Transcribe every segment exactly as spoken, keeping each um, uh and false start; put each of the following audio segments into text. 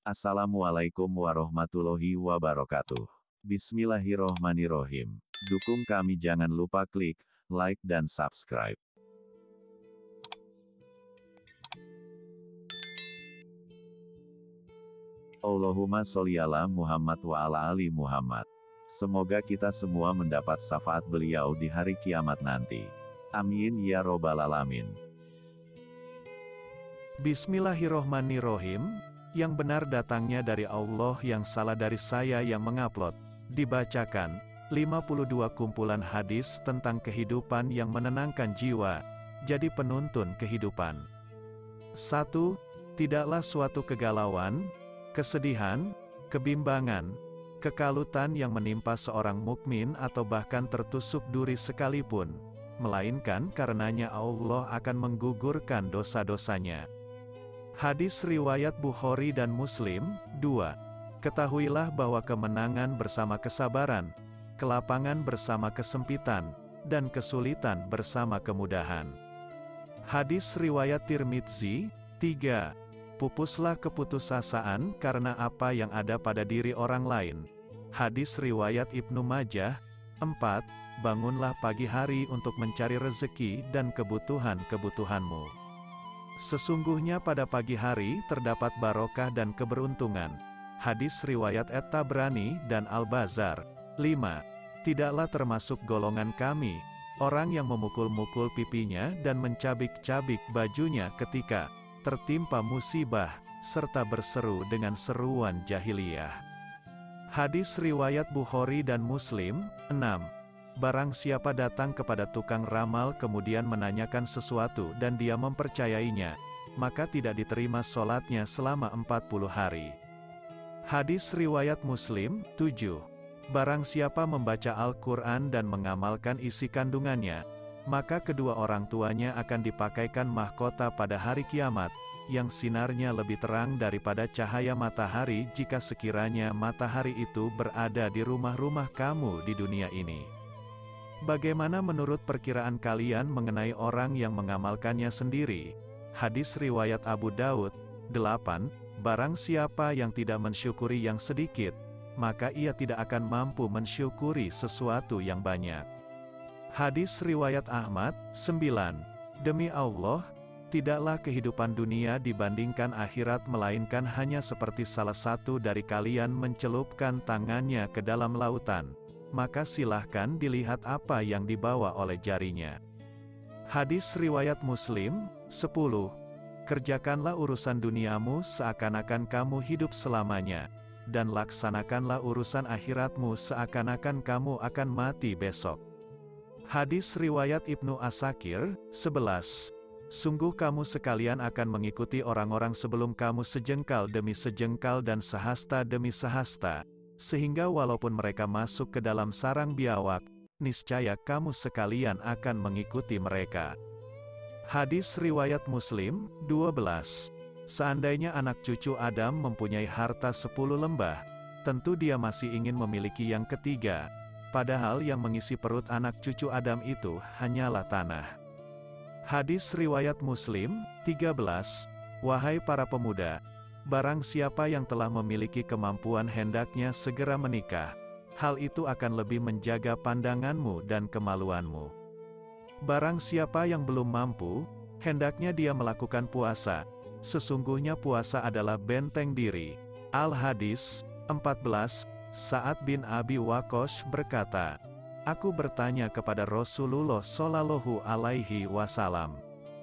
Assalamualaikum warahmatullahi wabarakatuh. Bismillahirrohmanirrohim. Dukung kami, jangan lupa klik like dan subscribe. Allahumma sholli ala Muhammad wa ala ali Muhammad. Semoga kita semua mendapat syafaat beliau di hari kiamat nanti. Amin ya robbal alamin. Bismillahirrohmanirrohim. Yang benar datangnya dari Allah, yang salah dari saya yang mengupload. Dibacakan lima puluh dua kumpulan hadis tentang kehidupan yang menenangkan jiwa, jadi penuntun kehidupan. satu. Tidaklah suatu kegalauan, kesedihan, kebimbangan, kekalutan yang menimpa seorang mukmin atau bahkan tertusuk duri sekalipun, melainkan karenanya Allah akan menggugurkan dosa-dosanya. Hadis riwayat Bukhari dan Muslim. Dua. Ketahuilah bahwa kemenangan bersama kesabaran, kelapangan bersama kesempitan, dan kesulitan bersama kemudahan. Hadis riwayat Tirmidzi. Tiga. Pupuslah keputusasaan karena apa yang ada pada diri orang lain. Hadis riwayat Ibnu Majah. Empat. Bangunlah pagi hari untuk mencari rezeki dan kebutuhan-kebutuhanmu. Sesungguhnya pada pagi hari terdapat barokah dan keberuntungan. Hadis riwayat At-Tabrani dan Al-Bazar. Lima. Tidaklah termasuk golongan kami orang yang memukul-mukul pipinya dan mencabik-cabik bajunya ketika tertimpa musibah, serta berseru dengan seruan jahiliyah. Hadis riwayat Bukhari dan Muslim. Enam. Barang siapa datang kepada tukang ramal kemudian menanyakan sesuatu dan dia mempercayainya, maka tidak diterima sholatnya selama empat puluh hari. Hadis riwayat Muslim. Tujuh. Barang siapa membaca Al-Quran dan mengamalkan isi kandungannya, maka kedua orang tuanya akan dipakaikan mahkota pada hari kiamat, yang sinarnya lebih terang daripada cahaya matahari jika sekiranya matahari itu berada di rumah-rumah kamu di dunia ini. Bagaimana menurut perkiraan kalian mengenai orang yang mengamalkannya sendiri? Hadis riwayat Abu Daud. Delapan. Barang siapa yang tidak mensyukuri yang sedikit, maka ia tidak akan mampu mensyukuri sesuatu yang banyak. Hadis riwayat Ahmad. Sembilan. Demi Allah, tidaklah kehidupan dunia dibandingkan akhirat melainkan hanya seperti salah satu dari kalian mencelupkan tangannya ke dalam lautan, maka silahkan dilihat apa yang dibawa oleh jarinya. Hadis riwayat Muslim. Sepuluh. Kerjakanlah urusan duniamu seakan-akan kamu hidup selamanya, dan laksanakanlah urusan akhiratmu seakan-akan kamu akan mati besok. Hadis riwayat Ibnu Asakir. Sebelas. Sungguh kamu sekalian akan mengikuti orang-orang sebelum kamu sejengkal demi sejengkal dan sehasta demi sehasta, sehingga walaupun mereka masuk ke dalam sarang biawak, niscaya kamu sekalian akan mengikuti mereka. Hadis riwayat Muslim. Dua belas. Seandainya anak cucu Adam mempunyai harta sepuluh lembah, tentu dia masih ingin memiliki yang ketiga, padahal yang mengisi perut anak cucu Adam itu hanyalah tanah. Hadis riwayat Muslim. Tiga belas. Wahai para pemuda, barang siapa yang telah memiliki kemampuan hendaknya segera menikah. Hal itu akan lebih menjaga pandanganmu dan kemaluanmu. Barang siapa yang belum mampu, hendaknya dia melakukan puasa. Sesungguhnya puasa adalah benteng diri. Al-Hadis. Empat belas. Sa'ad bin Abi Waqqas berkata, aku bertanya kepada Rasulullah Shallallahu Alaihi Wasallam,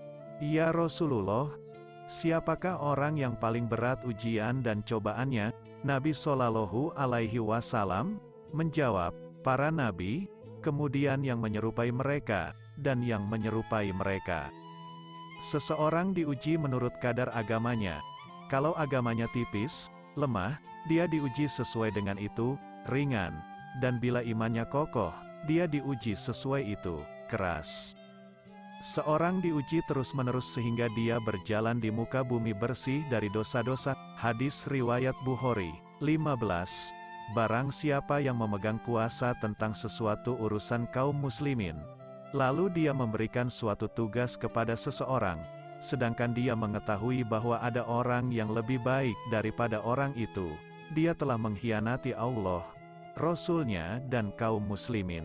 ya Rasulullah, siapakah orang yang paling berat ujian dan cobaannya? Nabi Shallallahu Alaihi Wasallam menjawab, para nabi, kemudian yang menyerupai mereka, dan yang menyerupai mereka. Seseorang diuji menurut kadar agamanya. Kalau agamanya tipis, lemah, dia diuji sesuai dengan itu, ringan. Dan bila imannya kokoh, dia diuji sesuai itu, keras. Seorang diuji terus-menerus sehingga dia berjalan di muka bumi bersih dari dosa-dosa. Hadis riwayat Bukhari. Lima belas. Barang siapa yang memegang kuasa tentang sesuatu urusan kaum muslimin, lalu dia memberikan suatu tugas kepada seseorang, sedangkan dia mengetahui bahwa ada orang yang lebih baik daripada orang itu, dia telah mengkhianati Allah, Rasul-Nya dan kaum muslimin.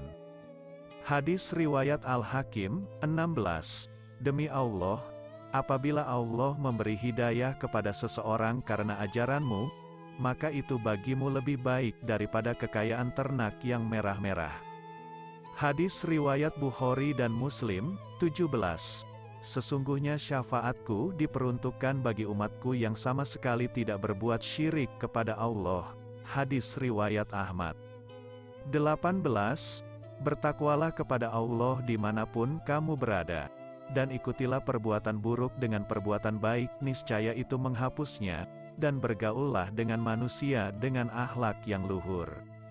Hadis riwayat Al-Hakim, enam belas. Demi Allah, apabila Allah memberi hidayah kepada seseorang karena ajaranmu, maka itu bagimu lebih baik daripada kekayaan ternak yang merah-merah. Hadis riwayat Bukhari dan Muslim, tujuh belas. Sesungguhnya syafaatku diperuntukkan bagi umatku yang sama sekali tidak berbuat syirik kepada Allah. Hadis riwayat Ahmad. delapan belas. Bertakwalah kepada Allah dimanapun kamu berada, dan ikutilah perbuatan buruk dengan perbuatan baik, niscaya itu menghapusnya, dan bergaullah dengan manusia dengan akhlak yang luhur.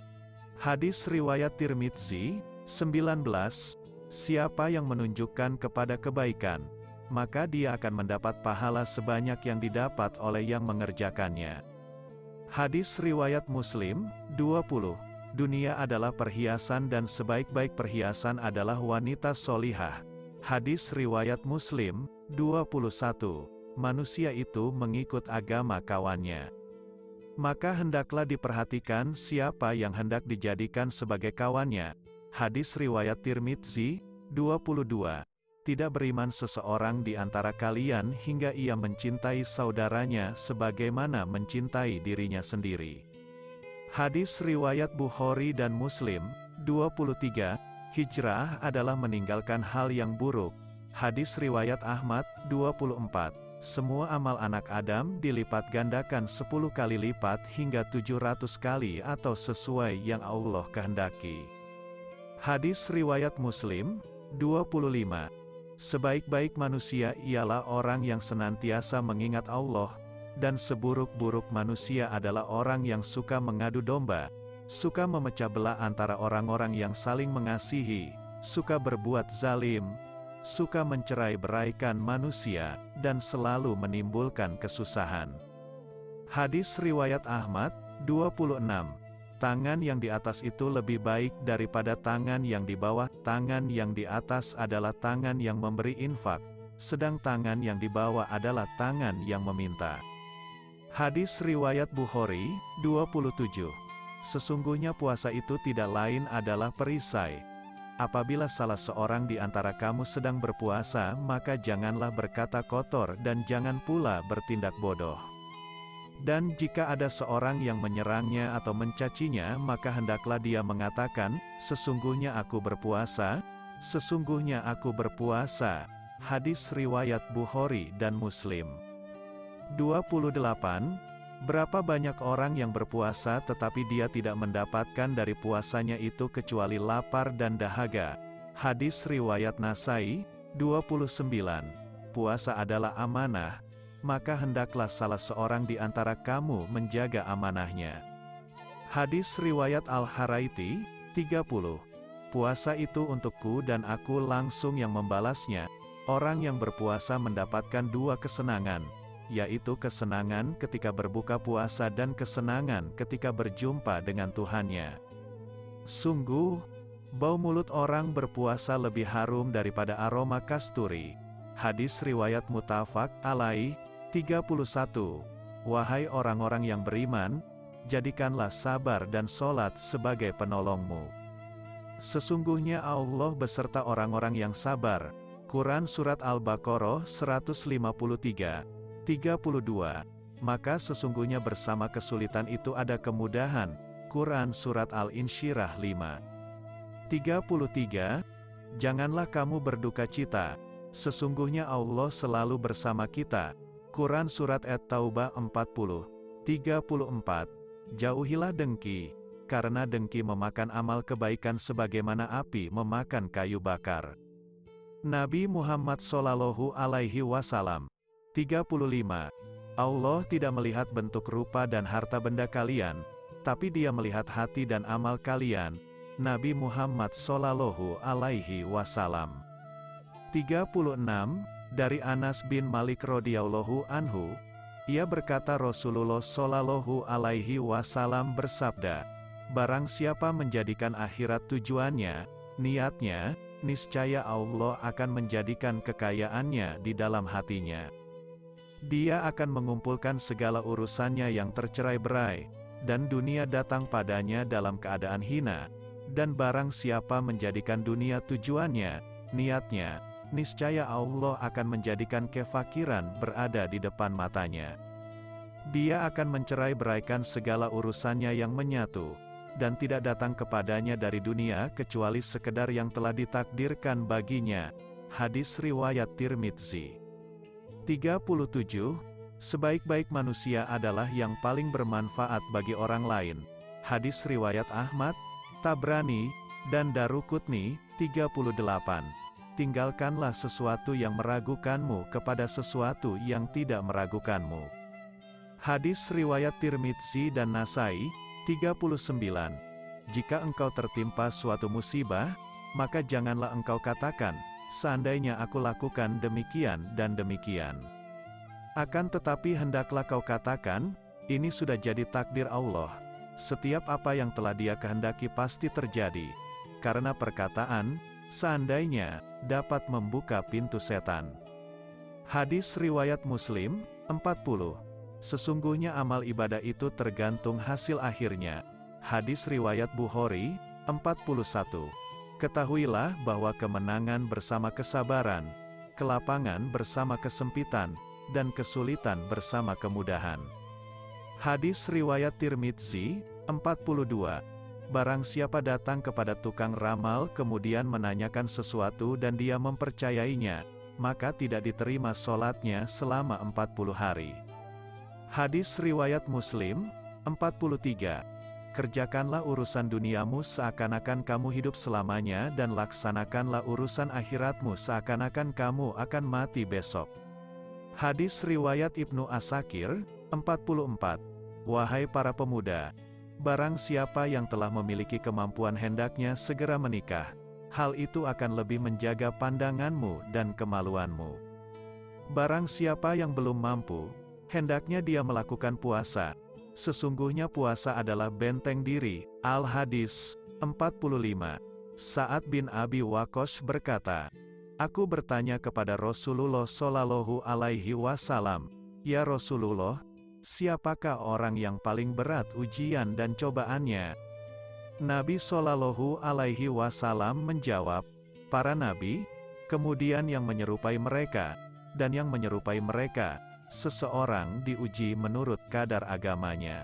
Hadis riwayat Tirmidzi, sembilan belas. Siapa yang menunjukkan kepada kebaikan, maka dia akan mendapat pahala sebanyak yang didapat oleh yang mengerjakannya. Hadis riwayat Muslim, dua puluh. Dunia adalah perhiasan dan sebaik-baik perhiasan adalah wanita solihah. Hadis riwayat Muslim, dua puluh satu. Manusia itu mengikut agama kawannya. Maka hendaklah diperhatikan siapa yang hendak dijadikan sebagai kawannya. Hadis riwayat Tirmidzi, dua puluh dua. Tidak beriman seseorang di antara kalian hingga ia mencintai saudaranya sebagaimana mencintai dirinya sendiri. Hadis riwayat Bukhari dan Muslim, dua puluh tiga. Hijrah adalah meninggalkan hal yang buruk. Hadis riwayat Ahmad, dua puluh empat. Semua amal anak Adam dilipat gandakan sepuluh kali lipat hingga tujuh ratus kali atau sesuai yang Allah kehendaki. Hadis riwayat Muslim, dua puluh lima. Sebaik-baik manusia ialah orang yang senantiasa mengingat Allah, dan seburuk-buruk manusia adalah orang yang suka mengadu domba, suka memecah belah antara orang-orang yang saling mengasihi, suka berbuat zalim, suka mencerai-beraikan manusia, dan selalu menimbulkan kesusahan. Hadis riwayat Ahmad, dua puluh enam. Tangan yang di atas itu lebih baik daripada tangan yang di bawah. Tangan yang di atas adalah tangan yang memberi infak, sedang tangan yang di bawah adalah tangan yang meminta. Hadis riwayat Bukhari, dua puluh tujuh. Sesungguhnya puasa itu tidak lain adalah perisai. Apabila salah seorang di antara kamu sedang berpuasa, maka janganlah berkata kotor dan jangan pula bertindak bodoh. Dan jika ada seorang yang menyerangnya atau mencacinya, maka hendaklah dia mengatakan, sesungguhnya aku berpuasa, sesungguhnya aku berpuasa. Hadis riwayat Bukhari dan Muslim. dua puluh delapan. Berapa banyak orang yang berpuasa tetapi dia tidak mendapatkan dari puasanya itu kecuali lapar dan dahaga. Hadis riwayat Nasai, dua puluh sembilan. Puasa adalah amanah, maka hendaklah salah seorang di antara kamu menjaga amanahnya. Hadis riwayat Al-Haraiti, tiga puluh. Puasa itu untukku dan aku langsung yang membalasnya. Orang yang berpuasa mendapatkan dua kesenangan, yaitu kesenangan ketika berbuka puasa dan kesenangan ketika berjumpa dengan Tuhannya. Sungguh, bau mulut orang berpuasa lebih harum daripada aroma kasturi. Hadis riwayat Muttafaq alaih, tiga puluh satu. Wahai orang-orang yang beriman, jadikanlah sabar dan sholat sebagai penolongmu. Sesungguhnya Allah beserta orang-orang yang sabar. Quran Surat Al-Baqarah seratus lima puluh tiga, tiga puluh dua. Maka sesungguhnya bersama kesulitan itu ada kemudahan. Quran Surat Al-Insyirah lima, tiga puluh tiga. Janganlah kamu berduka cita, sesungguhnya Allah selalu bersama kita. Quran Surat At-Taubah empat puluh, tiga puluh empat. Jauhilah dengki, karena dengki memakan amal kebaikan sebagaimana api memakan kayu bakar. Nabi Muhammad Shallallahu Alaihi Wasallam. tiga puluh lima. Allah tidak melihat bentuk rupa dan harta benda kalian, tapi Dia melihat hati dan amal kalian. Nabi Muhammad Shallallahu Alaihi Wasallam. tiga puluh enam. Dari Anas bin Malik radhiyallahu anhu, ia berkata Rasulullah Shallallahu Alaihi Wasallam bersabda, barang siapa menjadikan akhirat tujuannya, niatnya, niscaya Allah akan menjadikan kekayaannya di dalam hatinya. Dia akan mengumpulkan segala urusannya yang tercerai-berai, dan dunia datang padanya dalam keadaan hina. Dan barang siapa menjadikan dunia tujuannya, niatnya, niscaya Allah akan menjadikan kefakiran berada di depan matanya. Dia akan mencerai-beraikan segala urusannya yang menyatu, dan tidak datang kepadanya dari dunia kecuali sekedar yang telah ditakdirkan baginya. Hadis riwayat Tirmidzi. tiga puluh tujuh. Sebaik-baik manusia adalah yang paling bermanfaat bagi orang lain. Hadis riwayat Ahmad, Tabrani, dan Daruqutni. Tiga puluh delapan. Tinggalkanlah sesuatu yang meragukanmu kepada sesuatu yang tidak meragukanmu. Hadis riwayat Tirmidzi dan Nasai. tiga puluh sembilan. Jika engkau tertimpa suatu musibah, maka janganlah engkau katakan, seandainya aku lakukan demikian dan demikian. Akan tetapi hendaklah kau katakan, ini sudah jadi takdir Allah. Setiap apa yang telah Dia kehendaki pasti terjadi. Karena perkataan, seandainya, dapat membuka pintu setan. Hadis riwayat Muslim. empat puluh. Sesungguhnya amal ibadah itu tergantung hasil akhirnya. Hadis riwayat Bukhari. empat puluh satu. Ketahuilah bahwa kemenangan bersama kesabaran, kelapangan bersama kesempitan, dan kesulitan bersama kemudahan. Hadis riwayat Tirmidzi. empat puluh dua. Barang siapa datang kepada tukang ramal kemudian menanyakan sesuatu dan dia mempercayainya, maka tidak diterima sholatnya selama empat puluh hari. Hadis riwayat Muslim. empat puluh tiga. Kerjakanlah urusan duniamu seakan-akan kamu hidup selamanya dan laksanakanlah urusan akhiratmu seakan-akan kamu akan mati besok. Hadis riwayat Ibnu Asakir. empat puluh empat. Wahai para pemuda, barang siapa yang telah memiliki kemampuan hendaknya segera menikah. Hal itu akan lebih menjaga pandanganmu dan kemaluanmu. Barang siapa yang belum mampu, hendaknya dia melakukan puasa. Sesungguhnya puasa adalah benteng diri. Al-Hadis. empat puluh lima. Sa'ad bin Abi Waqqas berkata, aku bertanya kepada Rasulullah Shallallahu Alaihi Wasallam, ya Rasulullah, siapakah orang yang paling berat ujian dan cobaannya? Nabi Shallallahu Alaihi Wasallam menjawab, para nabi, kemudian yang menyerupai mereka, dan yang menyerupai mereka. Seseorang diuji menurut kadar agamanya.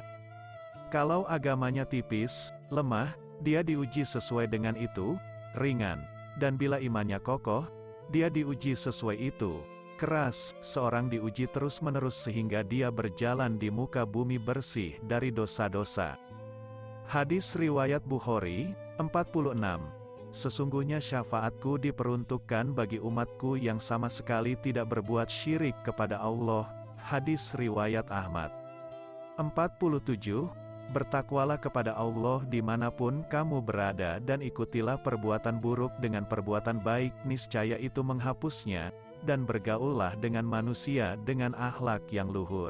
Kalau agamanya tipis, lemah, dia diuji sesuai dengan itu, ringan. Dan bila imannya kokoh, dia diuji sesuai itu, keras. Seorang diuji terus-menerus sehingga dia berjalan di muka bumi bersih dari dosa-dosa. Hadis riwayat Bukhari. empat puluh enam. Sesungguhnya syafaatku diperuntukkan bagi umatku yang sama sekali tidak berbuat syirik kepada Allah. Hadis riwayat Ahmad. empat puluh tujuh. Bertakwalah kepada Allah dimanapun kamu berada dan ikutilah perbuatan buruk dengan perbuatan baik, niscaya itu menghapusnya, dan bergaullah dengan manusia dengan akhlak yang luhur.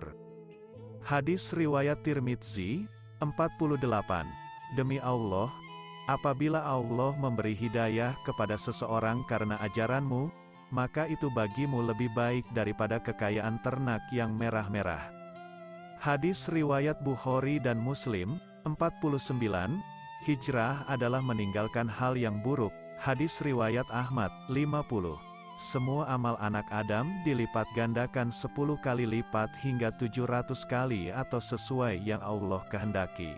Hadis riwayat Tirmidzi. empat puluh delapan. Demi Allah, apabila Allah memberi hidayah kepada seseorang karena ajaranmu, maka itu bagimu lebih baik daripada kekayaan ternak yang merah-merah. Hadis riwayat Bukhari dan Muslim. empat puluh sembilan. Hijrah adalah meninggalkan hal yang buruk. Hadis riwayat Ahmad. lima puluh. Semua amal anak Adam dilipat gandakan sepuluh kali lipat hingga tujuh ratus kali atau sesuai yang Allah kehendaki.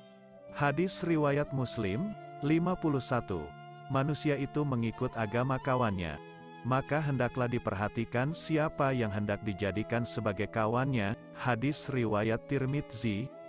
Hadis riwayat Muslim. lima puluh satu. Manusia itu mengikut agama kawannya, maka hendaklah diperhatikan siapa yang hendak dijadikan sebagai kawannya. Hadis riwayat Tirmidzi.